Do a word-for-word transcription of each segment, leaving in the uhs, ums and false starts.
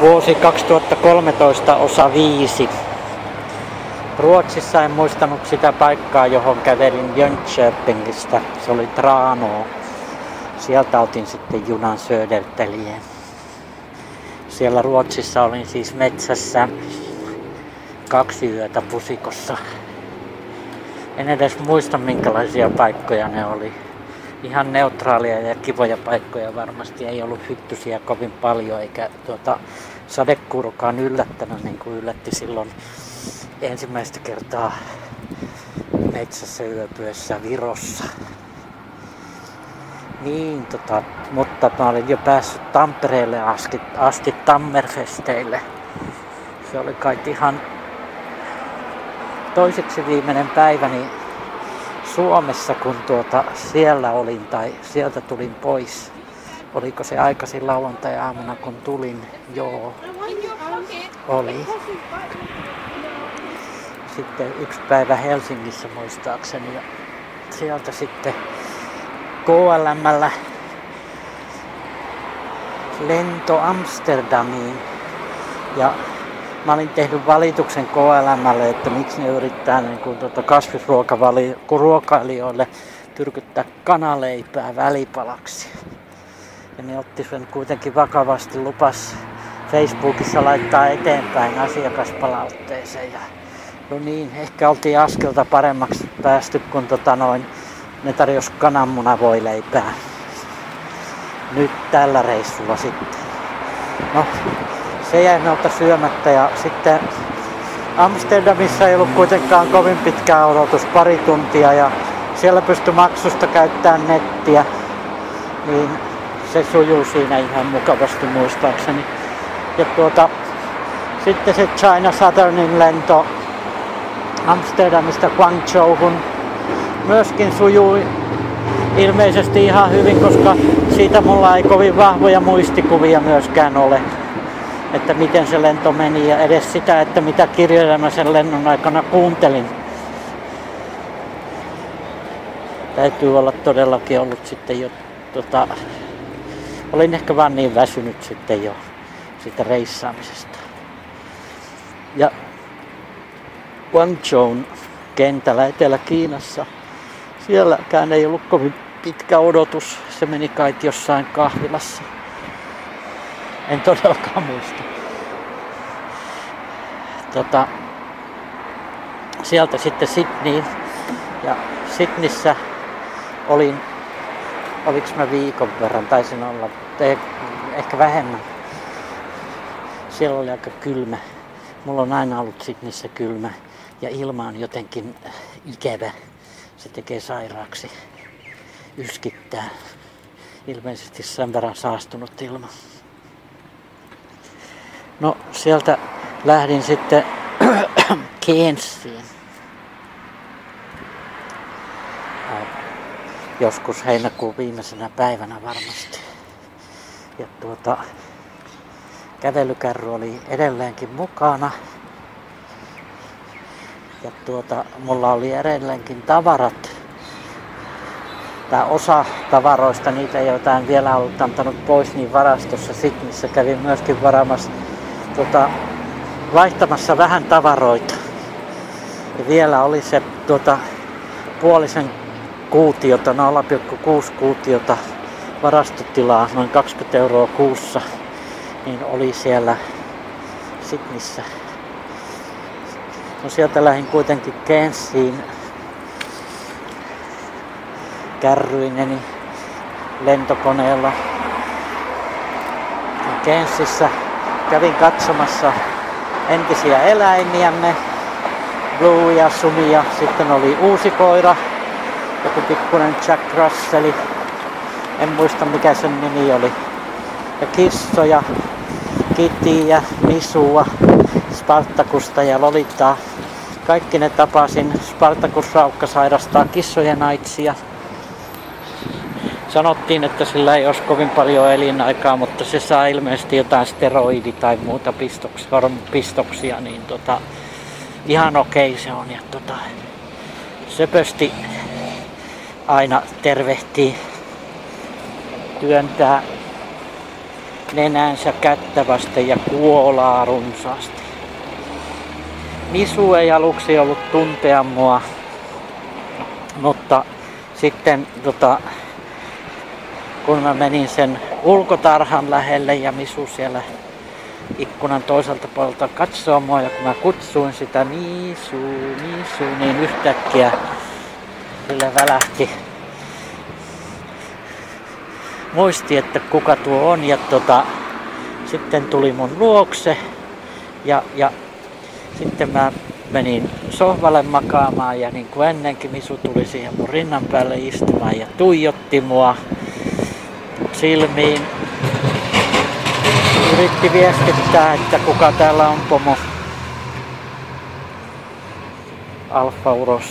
Vuosi kaksituhattakolmetoista osa viisi. Ruotsissa en muistanut sitä paikkaa, johon kävelin Jönköpingistä. Se oli Tranå. Sieltä otin sitten junan Södertäljeen. Siellä Ruotsissa olin siis metsässä kaksi yötä pusikossa. En edes muista minkälaisia paikkoja ne oli. Ihan neutraalia ja kivoja paikkoja varmasti. Ei ollut hyttysiä kovin paljon eikä tuota, sadekuurokaan yllättänyt niin kuin yllätti silloin ensimmäistä kertaa metsässä yöpyessä Virossa. Niin, tota, mutta mä olin jo päässyt Tampereelle asti, asti Tammerfesteille. Se oli kai ihan toiseksi viimeinen päiväni Suomessa, kun tuota siellä olin tai sieltä tulin pois. Oliko se aikaisin lauantai-aamuna, kun tulin? Joo, oli. Sitten yksi päivä Helsingissä muistaakseni ja sieltä sitten K L M:llä lento Amsterdamiin. Ja mä olin tehnyt valituksen K L M:lle, että miksi ne yrittää niin kuin tuota kasvisruokailijoille tyrkyttää kanaleipää välipalaksi. Ja ne otti sen kuitenkin vakavasti, lupas Facebookissa laittaa eteenpäin asiakaspalautteeseen. Ja no niin, ehkä oltiin askelta paremmaksi päästy, kun tota noin, ne tarjosi kananmunavoileipää. Nyt tällä reissulla sitten. No, se jäi minulta syömättä ja sitten Amsterdamissa ei ollut kuitenkaan kovin pitkä odotus, pari tuntia ja siellä pystyi maksusta käyttämään nettiä, niin se sujuu siinä ihan mukavasti muistaakseni. Ja tuota, sitten se China Southernin lento Amsterdamista Guangzhouhun myöskin sujui ilmeisesti ihan hyvin, koska siitä mulla ei kovin vahvoja muistikuvia myöskään ole, että miten se lento meni ja edes sitä, että mitä kirjoja mä sen lennon aikana kuuntelin. Täytyy olla todellakin ollut sitten jo, tota, olin ehkä vaan niin väsynyt sitten jo siitä reissaamisesta. Ja Guangzhoun kentällä Etelä-Kiinassa, sielläkään ei ollut kovin pitkä odotus, se meni kai jossain kahvilassa. En todellakaan muista. Tota, sieltä sitten Sydneyin ja Sydneyssä olin, oliks mä viikon verran, taisin olla, te, ehkä vähemmän. Siellä oli aika kylmä. Mulla on aina ollut Sydneyssä kylmä ja ilma on jotenkin ikävä. Se tekee sairaaksi, yskittää. Ilmeisesti sen verran saastunut ilma. No sieltä lähdin sitten Cairnsiin. Joskus heinäkuun viimeisenä päivänä varmasti. Ja tuota, kävelykärry oli edelleenkin mukana. Ja tuota, mulla oli edelleenkin tavarat. Tää osa tavaroista, niitä joita en vielä ollut antanut pois, niin varastossa Sydneyssä kävin myöskin varaamassa, tuota, vaihtamassa vähän tavaroita. Ja vielä oli se tuota, puolisen kuutiota, nolla pilkku kuusi kuutiota varastotilaa, noin kaksikymmentä euroa kuussa, niin oli siellä Sydneyssä. No sieltä lähdin kuitenkin Cairnsiin kärryineni lentokoneella. Cairnsissä kävin katsomassa entisiä eläimiämme, Blue ja Sumi, ja sitten oli uusi koira, joku pikkuinen Jack Russell, en muista mikä sen nimi oli, ja kissoja, Kittyä, Misua, Spartakusta ja Lolitaa. Kaikki ne tapasin. Spartakus Raukka sairastaa kissojen aitsia. Sanottiin, että sillä ei olisi kovin paljon elinaikaa, mutta se saa ilmeisesti jotain steroidi- tai muuta pistoksia, pistoksia, niin tota, ihan okei se on. Ja tota, söpösti aina tervehtii, työntää nenänsä kättä vasten ja kuolaa runsaasti. Misu ei aluksi ollut tuntea mua, mutta sitten tota, kun mä menin sen ulkotarhan lähelle ja Misu siellä ikkunan toiselta puolelta katsoo mua ja kun mä kutsuin sitä Misu, Misu, niin yhtäkkiä sille välähti muisti, että kuka tuo on ja tota, sitten tuli mun luokse ja, ja sitten mä menin sohvalle makaamaan ja niin kuin ennenkin Misu tuli siihen mun rinnan päälle istumaan ja tuijotti mua silmiin. Yritti viestittää, että kuka täällä on pomo. Alfa Uros.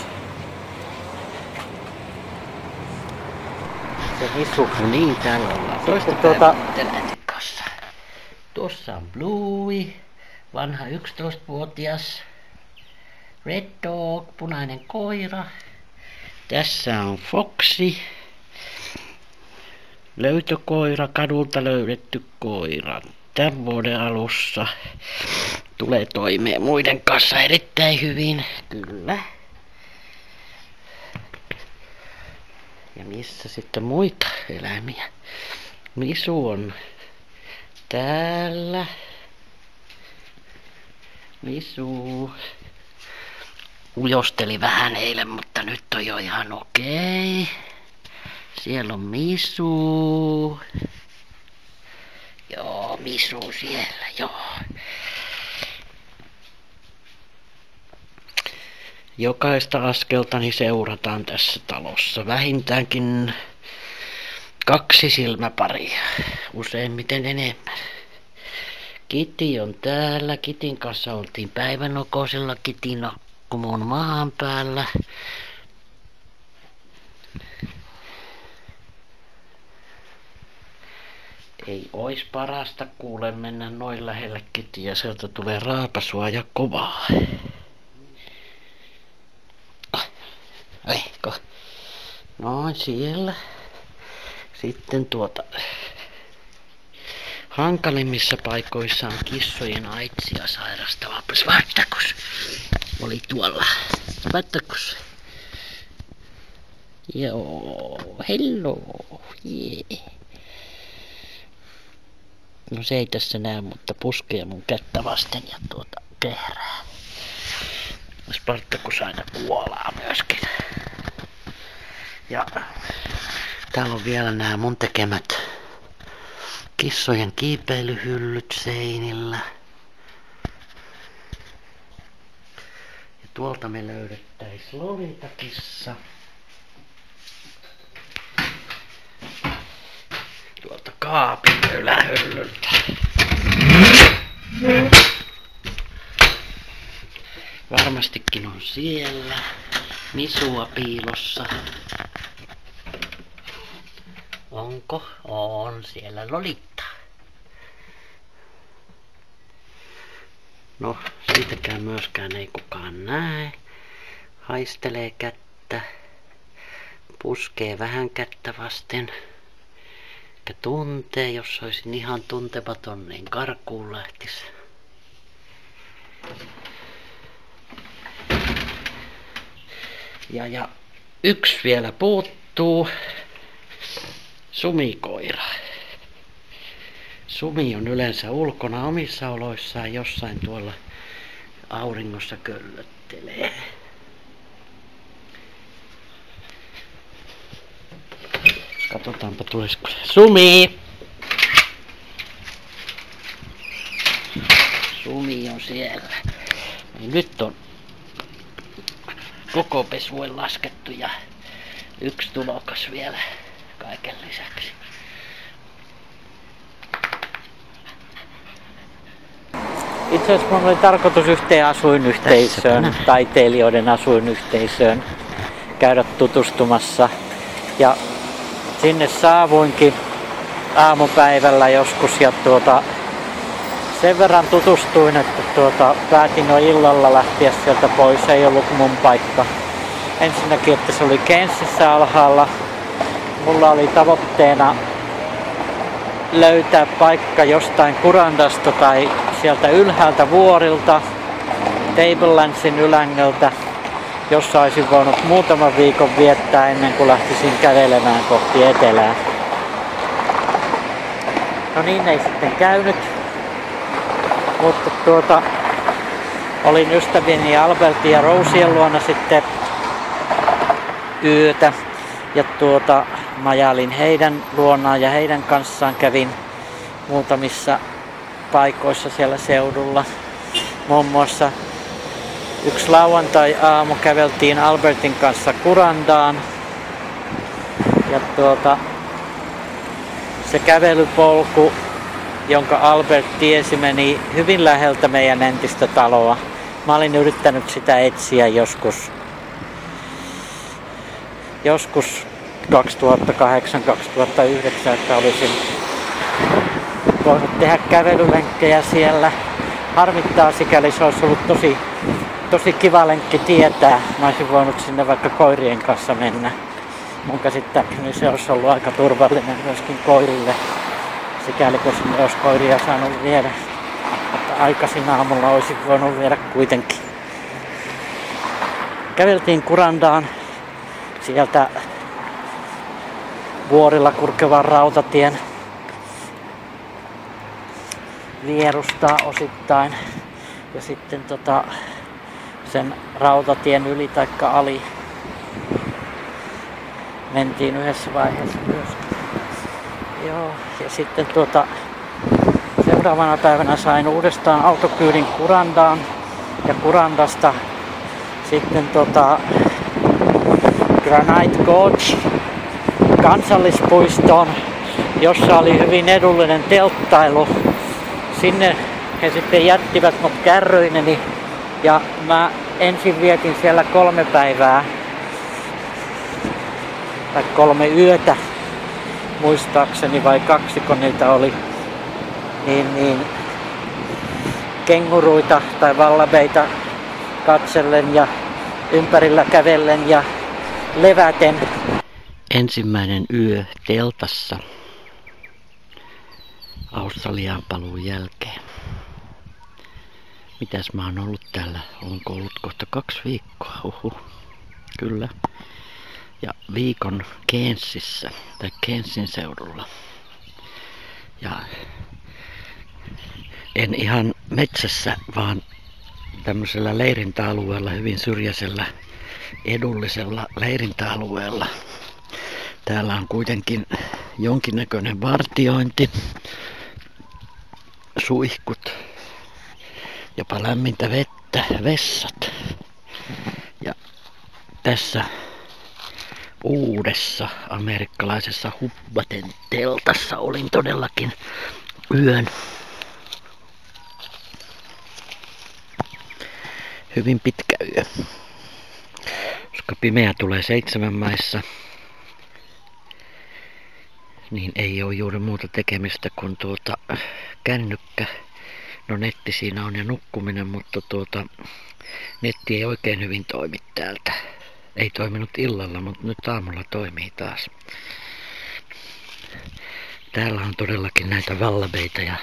Se Misu. No niin, täällä ollaan. Toista tuota... kanssa. Tuossa on Bluey, vanha yksitoistavuotias. Red Dog, punainen koira. Tässä on Foxy. Löytökoira, kadulta löydetty koira. Tämän vuoden alussa tulee toimeen muiden kanssa erittäin hyvin. Kyllä. Ja missä sitten muita eläimiä? Misu on täällä. Misu ujosteli vähän eilen, mutta nyt on jo ihan okei. Siellä on Misu. Joo, Misu siellä, joo. Jokaista askeltani seurataan tässä talossa. Vähintäänkin kaksi silmäparia, useimmiten enemmän. Kitty on täällä. Kitin kanssa oltiin päivänokosella. Kitin on mun maan päällä. Ei ois parasta kuule mennä noin lähelle Kittiä. Sieltä tulee raapasua ja kovaa. Eikö? Noin siellä. Sitten tuota... Hankalimmissa paikoissa on kissojen aitsia sairastava. Vattakus oli tuolla. Vattakus. Joo, hello. Yeah. No se ei tässä näy, mutta puskee mun kättä vasten ja tuota kehrää. Spartakus aina kuolaa myöskin. Ja täällä on vielä nämä mun tekemät kissojen kiipeilyhyllyt seinillä. Ja tuolta me löydettäis Lolita-kissa. Tuolta kaapin ylähyllyltä. Varmastikin on siellä Misua piilossa. Onko? On siellä Lolita. No, siitäkään myöskään ei kukaan näe. Haistelee kättä. Puskee vähän kättä vasten. Ja tuntee, jos olisin ihan tuntematon, niin karkuun lähtis. Ja, ja yksi vielä puuttuu. Sumikoira. Sumi on yleensä ulkona omissa oloissaan, jossain tuolla auringossa köllöttelee. Katsotaanpa tulisiko se. Sumi! Sumi on siellä. Niin nyt on koko pesue laskettu ja yksi tulokas vielä kaiken lisäksi. Itse asiassa mun oli tarkoitus yhteen asuinyhteisöön, taiteilijoiden asuinyhteisöön käydä tutustumassa. Ja sinne saavuinkin aamupäivällä joskus ja tuota, sen verran tutustuin, että tuota, päätin jo illalla lähteä sieltä pois, ei ollut mun paikka. Ensinnäkin, että se oli Kensissä alhaalla. Mulla oli tavoitteena löytää paikka jostain Kurandasta tai sieltä ylhäältä vuorilta, Tablelandsin ylängöltä, jossa olisin voinut muutaman viikon viettää ennen kuin lähtisin kävelemään kohti etelää. No niin, ei sitten käynyt, mutta tuota, olin ystävieni Albertin ja Rosien luona sitten yötä ja tuota, majailin heidän luonaan ja heidän kanssaan kävin muutamissa paikoissa siellä seudulla. Muun muassa yksi lauantai-aamu käveltiin Albertin kanssa Kurandaan ja tuota, se kävelypolku, jonka Albert tiesi, meni hyvin läheltä meidän entistä taloa. Mä olin yrittänyt sitä etsiä joskus, joskus kaksituhattakahdeksan kaksituhattayhdeksän, että olisin voinut tehdä kävelylenkkejä siellä. Harmittaa sikäli, se olisi ollut tosi, tosi kiva lenkki tietää. Mä olisin voinut sinne vaikka koirien kanssa mennä. Mun käsittääkseni se olisi ollut aika turvallinen myöskin koirille, sikäli kun sinne olisi koiria saanut viedä. Mutta aikaisin aamulla olisin voinut viedä kuitenkin. Käveltiin Kurandaan sieltä vuorilla kulkevan rautatien vierustaa osittain ja sitten tota, sen rautatien yli taikka ali mentiin yhdessä vaiheessa myös. Joo, ja sitten tuota, seuraavana päivänä sain uudestaan autokyydin Kurandaan ja Kurandasta sitten tota, Granite Gorge kansallispuistoon, jossa oli hyvin edullinen telttailu. Sinne he sitten jättivät mut kärryineni ja mä ensin vietin siellä kolme päivää tai kolme yötä muistaakseni, vai kaksi kun niitä oli, niin, niin kenguruita tai vallabeita katsellen ja ympärillä kävellen ja leväten. Ensimmäinen yö teltassa Australiaan paluun jälkeen. Mitäs mä oon ollut täällä? Onko ollut kohta kaksi viikkoa? Uhu. Kyllä. Ja viikon Cairnsissä tai Cairnsin seudulla. Ja en ihan metsässä, vaan tämmöisellä leirintäalueella, hyvin syrjäisellä, edullisella leirintäalueella. Täällä on kuitenkin jonkinnäköinen vartiointi, suihkut, jopa lämmintä vettä, vessat. Ja tässä uudessa amerikkalaisessa Hubbaten teltassa olin todellakin yön. Hyvin pitkä yö, koska pimeä tulee seitsemän maissa, niin ei ole juuri muuta tekemistä kuin tuota kännykkä. No netti siinä on ja nukkuminen, mutta tuota netti ei oikein hyvin toimi täältä. Ei toiminut illalla, mutta nyt aamulla toimii taas. Täällä on todellakin näitä vallabeita ja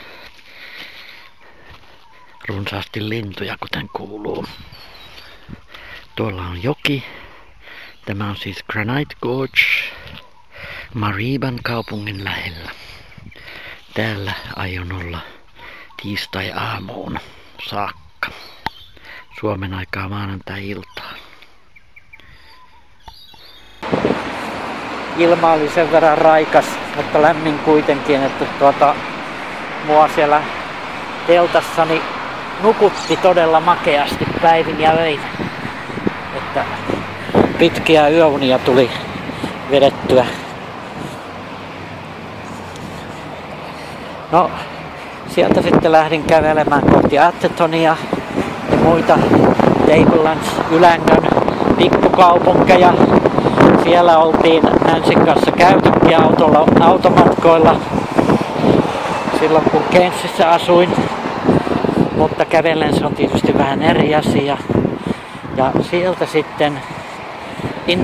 runsaasti lintuja, kuten kuuluu. Tuolla on joki. Tämä on siis Granite Gorge Mariban kaupungin lähellä. Täällä aion olla tiistai-aamuun saakka. Suomen aikaa maanantai-iltaan. Ilma oli sen verran raikas, mutta lämmin kuitenkin, että tuota, mua siellä teltassani nukutti todella makeasti päivin ja öin. Että pitkiä yöunia tuli vedettyä. No, sieltä sitten lähdin kävelemään kohti Athertonia ja muita Tablelands ylängön pikkukaupunkeja. Siellä oltiin Nancyn kanssa käytykin autolla, automatkoilla silloin kun Cairnsissä asuin, mutta kävellen se on tietysti vähän eri asia. Ja sieltä sitten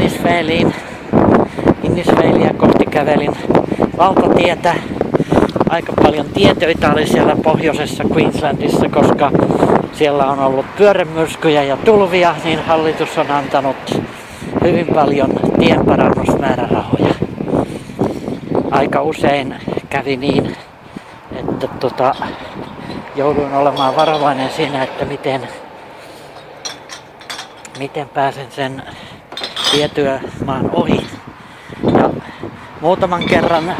Innisfailiin, Innisfailia kohti kävelin valtatietä aika paljon tietöitä oli siellä pohjoisessa Queenslandissa, koska siellä on ollut pyörremyrskyjä ja tulvia, niin hallitus on antanut hyvin paljon tienparannusmäärärahoja. Aika usein kävi niin, että tota, jouduin olemaan varovainen siinä, että miten, miten pääsen sen tietyömaan ohi. Ja muutaman kerran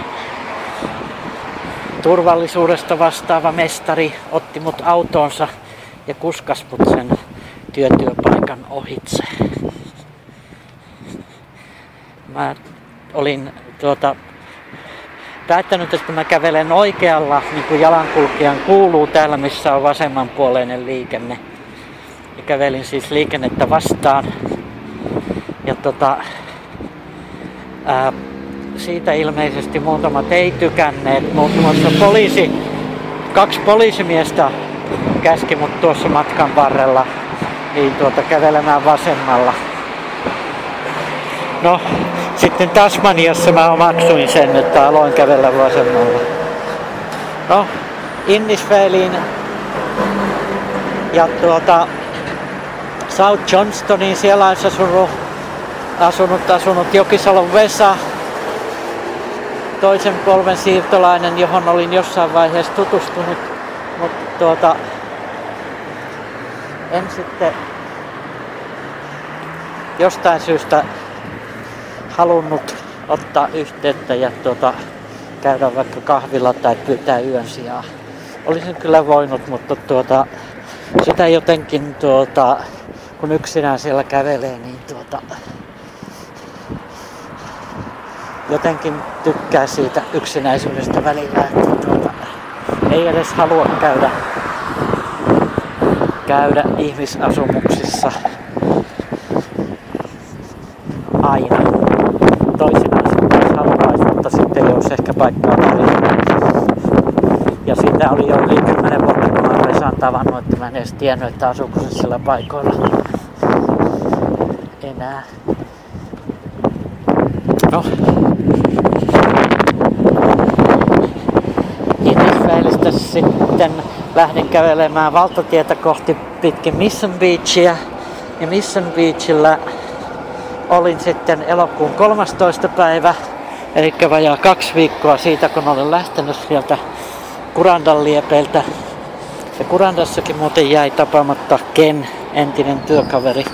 turvallisuudesta vastaava mestari otti mut autoonsa ja kuskas mut sen työtyöpaikan ohitse. Mä olin tuota, päättänyt, että mä kävelen oikealla, niin kuin jalankulkijan kuuluu täällä, missä on vasemmanpuoleinen liikenne. Ja kävelin siis liikennettä vastaan. Ja tota, ää, siitä ilmeisesti muutamat ei tykänneet. Muun muassa poliisi, kaksi poliisimiestä käski mut tuossa matkan varrella niin tuota, kävelemään vasemmalla. No, sitten Tasmaniassa mä omaksuin sen, että aloin kävellä vasemmalla. No, Innisfailiin ja tuota South Johnstoniin, siellä olisi asunut, asunut, asunut Jokisalon Vesa, toisen polven siirtolainen, johon olin jossain vaiheessa tutustunut, mutta tuota, en sitten jostain syystä halunnut ottaa yhteyttä ja tuota, käydä vaikka kahvilla tai pyytää yön sijaan. Olisin kyllä voinut, mutta tuota, sitä jotenkin, tuota, kun yksinään siellä kävelee, niin tuota, jotenkin tykkää siitä yksinäisyydestä välillä, että tuota, ei edes halua käydä, käydä ihmisasumuksissa aina. Toisinaan sitten haluaisi, mutta sitten ei olisi ehkä paikkaa tarjolla. Ja siitä oli jo yli kymmenen vuotta, kun mä olen Vesan tavannut, että mä en edes tiennyt, että asuuko se sillä paikoilla enää. No. Innisfailista sitten lähdin kävelemään valtatietä kohti pitkin Mission Beachia. Ja Mission Beachillä olin sitten elokuun kolmastoista päivä, eli vajaa kaksi viikkoa siitä, kun olin lähtenyt sieltä Kurandan liepeiltä. Ja Kurandassakin muuten jäi tapaamatta Ken, entinen työkaveri.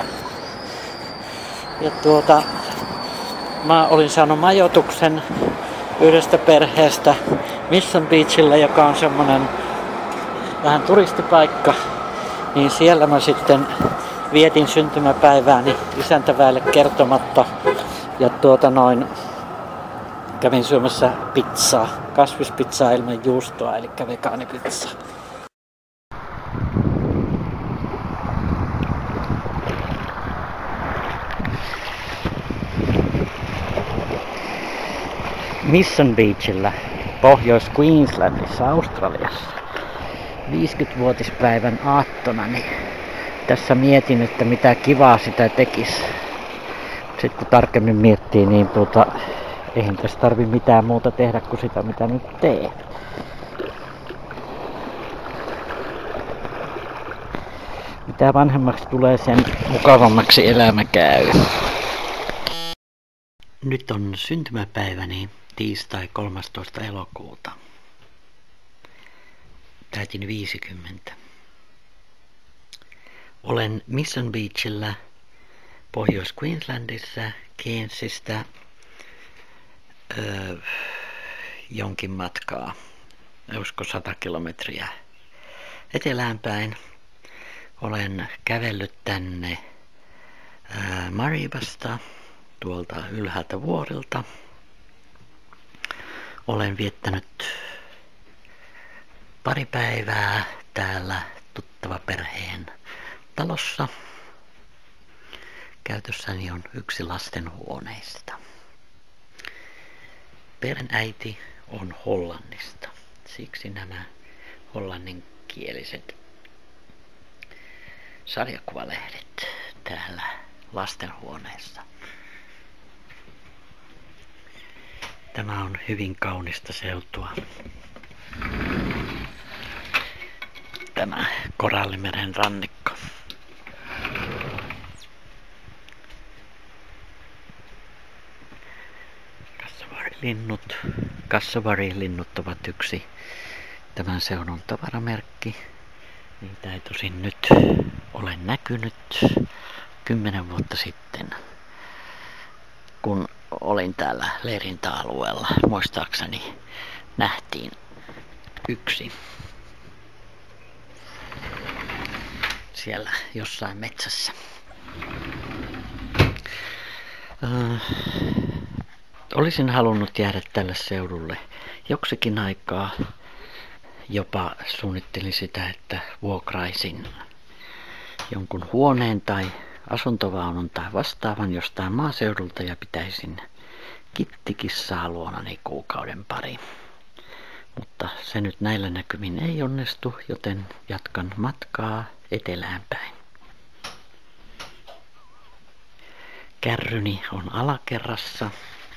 Ja tuota, mä olin saanut majoituksen yhdestä perheestä Mission Beachillä, joka on semmonen vähän turistipaikka. Niin siellä mä sitten vietin syntymäpäivääni isäntäväelle kertomatta ja tuota noin kävin syömässä pizzaa, kasvispizzaa ilman juustoa, eli vegaanipizza. Mission Beachillä, Pohjois-Queenslandissa, Australiassa, viisikymmenvuotispäivän aattona, niin tässä mietin, että mitä kivaa sitä tekisi. Sitten kun tarkemmin miettii, niin tuota, eihän tässä tarvi mitään muuta tehdä kuin sitä, mitä nyt teen. Mitä vanhemmaksi tulee, sen mukavammaksi elämä käy. Nyt on syntymäpäiväni tiistai kolmastoista elokuuta. Täytin viisikymmentä. Olen Mission Beachillä Pohjois-Queenslandissa, Cairnsista öö, jonkin matkaa, olisiko sata kilometriä eteläänpäin. Olen kävellyt tänne öö, Maribasta, tuolta ylhäältä vuorilta. Olen viettänyt pari päivää täällä tuttava perheen talossa. Käytössäni on yksi lastenhuoneista. Perheen äiti on Hollannista, siksi nämä hollanninkieliset sarjakuvalehdet täällä lastenhuoneessa. Tämä on hyvin kaunista seutua. Tämä Korallimeren rannikko. Kassavaarilinnut. Kassavaarilinnut ovat yksi tämän seudun tavaramerkki. Niitä ei tosin nyt ole näkynyt. Kymmenen vuotta sitten, kun olin täällä leirintäalueella, muistaakseni nähtiin yksi siellä jossain metsässä. Äh, olisin halunnut jäädä tälle seudulle joksikin aikaa. Jopa suunnittelin sitä, että vuokraisin jonkun huoneen tai asuntovaunun tai vastaavan jostain maaseudulta ja pitäisin kittikissaa luonani kuukauden pari. Mutta se nyt näillä näkymin ei onnistu, joten jatkan matkaa etelään päin. Kärryni on alakerrassa.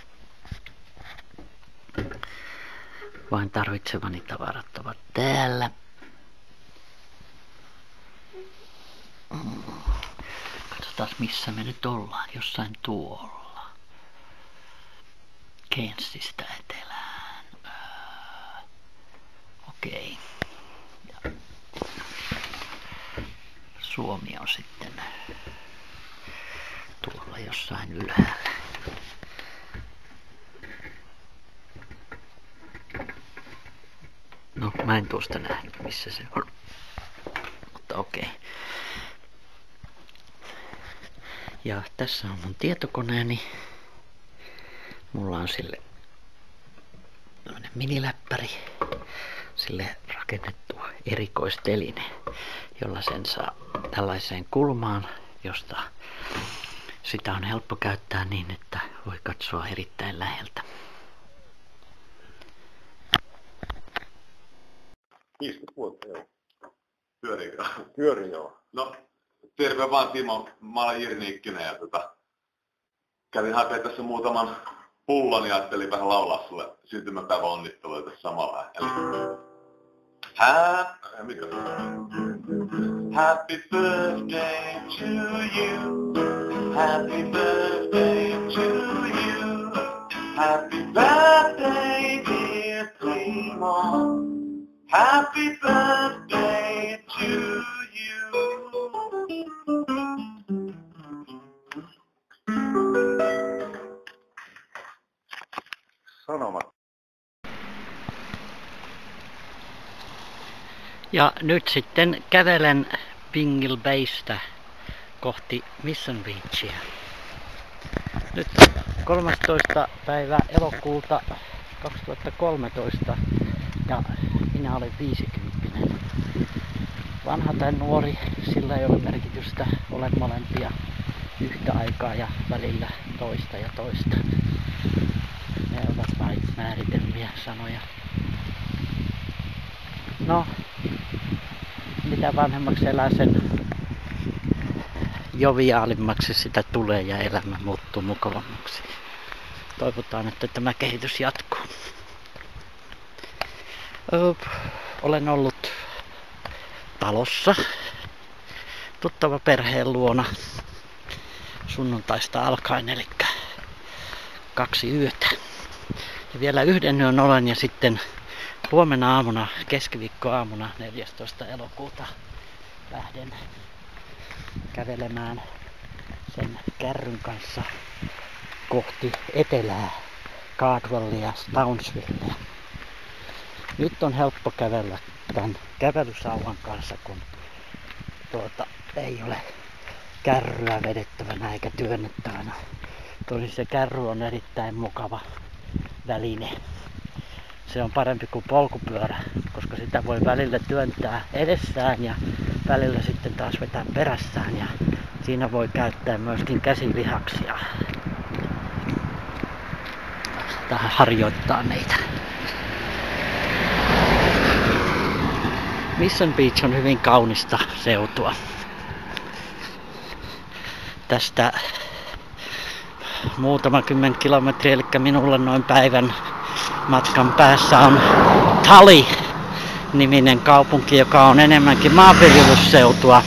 Vain tarvitsevani tavarat ovat täällä. Katsotaan missä me nyt ollaan. Jossain tuolla. Kensistä etelään. Öö, Okei. Ja Suomi on sitten tuolla jossain ylhäällä. No, mä en tuosta nähnyt, missä se on. Mutta okei. Ja tässä on mun tietokoneeni. Mulla on sille tämmönen miniläppäri. Sille rakennettu erikoisteline, jolla sen saa tällaiseen kulmaan, josta sitä on helppo käyttää niin, että voi katsoa erittäin läheltä. viisikymmentä vuotta, joo. Pyöriikö? Pyöri, joo. No, terve vaan Timo. Mä olen Jiri Nikkinen ja tota, kävin hakemaan tässä muutaman pullon ja ajattelin vähän laulaa sulle syntymäpäivän onnitteluja tässä samalla. Eli Hä? Mikä? Happy birthday to you. Happy birthday to you. Happy birthday dear Timo. Happy birthday to you. Sanomat. Ja nyt sitten kävelen Bingle Baystä kohti Mission Beachia. Nyt on kolmastoista päivä elokuuta kaksituhattakolmetoista ja minä olen viisikymppinen. Vanha tai nuori, sillä ei ole merkitystä, olen molempia yhtä aikaa ja välillä toista ja toista. Ne ovat vain määritelmiä sanoja. No, mitä vanhemmaksi elää, sen joviaalimmaksi sitä tulee ja elämä muuttuu mukavammaksi. Toivotaan, että tämä kehitys jatkuu. Olen ollut talossa tuttava perheen luona sunnuntaista alkaen, eli kaksi yötä. Ja vielä yhden yön olen ja sitten huomenna aamuna, keskiviikkoaamuna neljästoista elokuuta lähden kävelemään sen kärryn kanssa kohti etelää, Cardwellia, Townsvillea. Nyt on helppo kävellä tämän kävelysauvan kanssa, kun tuota, ei ole kärryä vedettävänä eikä työnnettävänä. Tosin se kärry on erittäin mukava väline. Se on parempi kuin polkupyörä, koska sitä voi välillä työntää edessään ja välillä sitten taas vetää perässään. Ja siinä voi käyttää myöskin käsilihaksia. Tähän harjoittaa niitä. Mission Beach on hyvin kaunista seutua. Tästä muutama kymmen kilometriä, eli minulla noin päivän matkan päässä on Tully. niminen kaupunki, joka on enemmänkin maanviljelysseutua,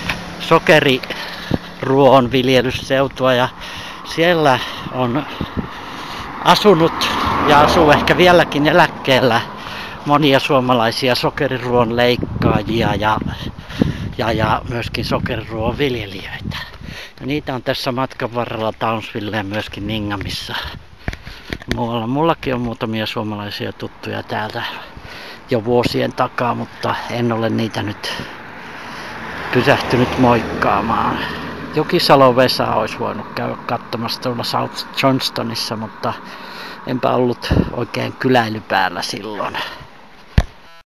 sokeriruohon viljelysseutua, ja siellä on asunut ja asuu ehkä vieläkin eläkkeellä monia suomalaisia sokeriruohon leikkaajia ja, ja, ja myöskin sokeriruohon viljelijöitä. Ja niitä on tässä matkan varrella Townsvilleen myöskin Ningamissa. Muualla mullakin on muutamia suomalaisia tuttuja täältä jo vuosien takaa, mutta en ole niitä nyt pysähtynyt moikkaamaan. Jokisalon Vesa olisi voinut käydä katsomassa tuolla South Johnstonissa, mutta enpä ollut oikein kyläilypäällä silloin.